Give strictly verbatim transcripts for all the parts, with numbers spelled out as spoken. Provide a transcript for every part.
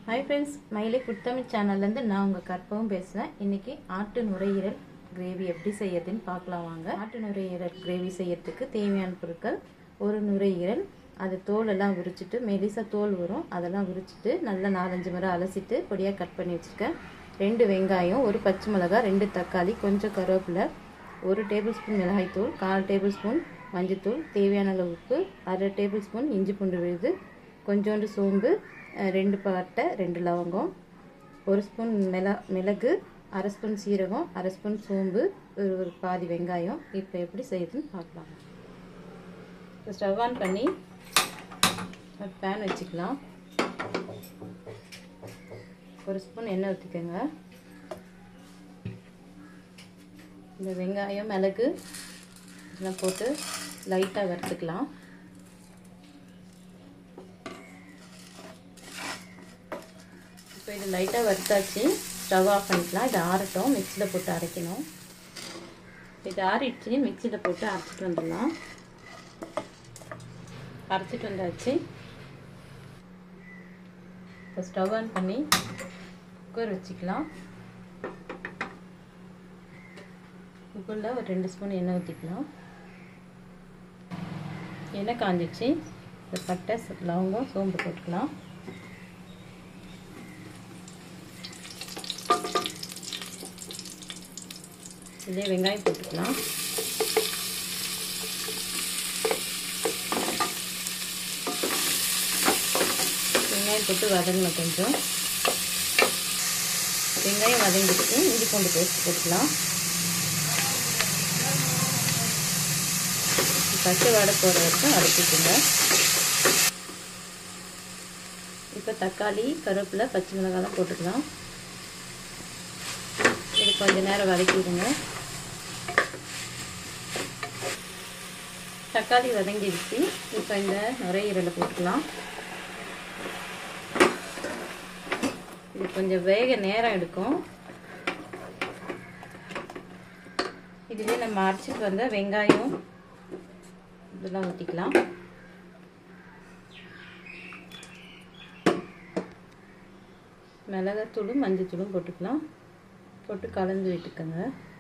Hi friends, Mylai food Tamil சேனல்ல இருந்து நான் உங்க கற்பகம் பேசுறேன். இன்னைக்கு ஆட்டு நுரையீரல் கிரேவி எப்படி செய்யறதுன்னு பார்க்கலாம் வாங்க. ஆட்டு நுரையீரல் கிரேவி செய்யறதுக்கு தேவையான பொருட்கள்: ஒரு நுரையீரல், அது தோல் எல்லாம் உரிச்சிட்டு மெலிசா தோல் வரும், அதெல்லாம் உரிச்சிட்டு நல்லா நாலஞ்சு முறை அலசிட்டு பொடியா கட் பண்ணி வச்சிருக்கேன். ரெண்டு வெங்காயம், ஒரு பச்சை மிளகாய், ரெண்டு தக்காளி, கொஞ்சம் கருவேப்பிலை, ஒரு டேபிள் ஸ்பூன் மிளகாய் தூள், கால் டேபிள் ஸ்பூன் மஞ்சள்தூள், தேவையான அளவு உப்பு, அரை டேபிள் ஸ்பூன் இஞ்சி பூண்டு விழுது, கொஞ்சோண்டு சோம்பு, ரெண்டு பட்டை, ரெண்டு லவங்கம், ஒரு ஸ்பூன் மிள மிளகு, அரை ஸ்பூன் சீரகம், அரை ஸ்பூன் சோம்பு, ஒரு ஒரு பாதி வெங்காயம். இப்போ எப்படி செய்யுதுன்னு பார்க்கலாம். இப்போ ஸ்டவ் ஆன் பண்ணி ஒரு பேன் வச்சுக்கலாம். ஒரு ஸ்பூன் எண்ணெய் ஊற்றிக்கோங்க. இந்த வெங்காயம் மிளகு இதெல்லாம் போட்டு லைட்டாக வறுத்துக்கலாம். இப்போ இது லைட்டாக வறுத்தாச்சு, ஸ்டவ் ஆஃப் பண்ணிக்கலாம். இது ஆறட்டும், மிக்சியில் போட்டு அரைக்கணும். இது ஆறிடுச்சு, மிக்சியில் போட்டு அரைச்சிட்டு வந்துடலாம். அரைச்சிட்டு வந்தாச்சு. இப்போ ஸ்டவ் ஆன் பண்ணி குக்கர் வச்சுக்கலாம். குக்கரில் ஒரு ரெண்டு ஸ்பூன் எண்ணெய் ஊற்றிக்கலாம். எண்ணெய் காஞ்சிச்சு. இந்த பட்டை, லவங்கம், சோம்பு போட்டுக்கலாம். இதே வெங்காயம் போட்டுக்கலாம். வெங்காயம் போட்டு வதங்கணும். கொஞ்சம் வெங்காயம் வதங்கிட்டு இஞ்சி பூண்டு பேஸ்ட் போட்டுக்கலாம். பச்சை வடை போகிற வரைக்கும் அரைச்சிக்கோங்க. இப்போ தக்காளி, கருவேப்பிலை, பச்சை மிளகாலாம் போட்டுக்கலாம். இது கொஞ்சம் நேரம் வதக்கிடுங்க. தக்காளி வதங்கிடுச்சு. இப்போ இந்த நுரையீரலை போட்டுக்கலாம். இது கொஞ்சம் வேக நேரம் எடுக்கும். இதுவே நம்ம அரைச்சிட்டு வந்த வெங்காயம் இதெல்லாம் ஊற்றிக்கலாம். மிளகாத்தூளும் மஞ்சள் தூளும் போட்டுக்கலாம். போட்டு கலந்து விட்டுக்கோங்க.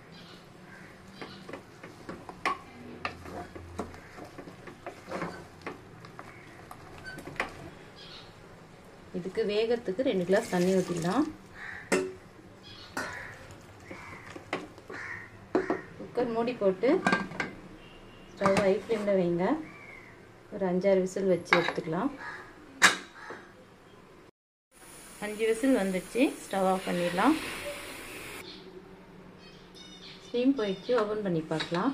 இதுக்கு வேகத்துக்கு ரெண்டு கிளாஸ் தண்ணி ஊற்றிடலாம். குக்கர் மூடி போட்டு ஸ்டவ் ஹை ஃப்ளேமில் வைங்க. ஒரு அஞ்சாறு விசில் வச்சு எடுத்துக்கலாம். அஞ்சு விசில் வந்துடுச்சு. ஸ்டவ் ஆஃப் பண்ணிடலாம். ஸ்டீம் போயிடுச்சு. ஓப்பன் பண்ணி பார்க்கலாம்.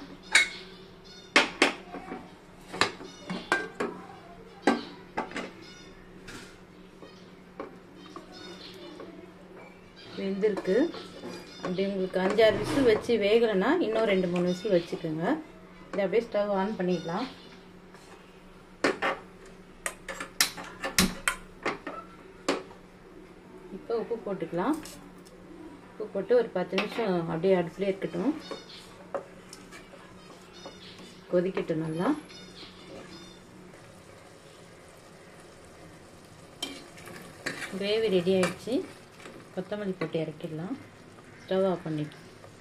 வெந்திருக்கு. அப்படி உங்களுக்கு அஞ்சாறு விசில் வச்சு வேகலைன்னா இன்னும் ரெண்டு மூணு விசில் வச்சுக்கோங்க. இதை அப்படியே ஸ்டவ் ஆன் பண்ணிடலாம். இப்போ உப்பு போட்டுக்கலாம். உப்பு போட்டு ஒரு பத்து நிமிஷம் அப்படியே அடுப்புலேயே இருக்கட்டும். கொதிக்கட்டும் நல்லா. கிரேவி ரெடி ஆயிடுச்சு. கொத்தமல்லி போட்டு இறக்கிடலாம். ஸ்டவ் ஆஃப் பண்ணிட்டு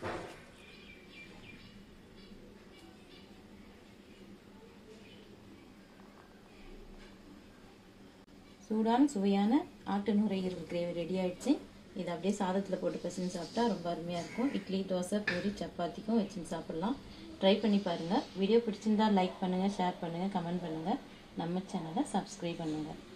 சூடான சுவையான ஆட்டு நுரையீரல் கிரேவி ரெடி ஆயிடுச்சு. இதை அப்படியே சாதத்தில் போட்டு பசங்க சாப்பிட்டா ரொம்ப அருமையாக இருக்கும். இட்லி, தோசை, பூரி, சப்பாத்திக்கும் வச்சுன்னு சாப்பிட்லாம். ட்ரை பண்ணி பாருங்கள். வீடியோ பிடிச்சிருந்தா லைக் பண்ணுங்கள், ஷேர் பண்ணுங்கள், கமெண்ட் பண்ணுங்கள். நம்ம சேனலை சப்ஸ்கிரைப் பண்ணுங்கள்.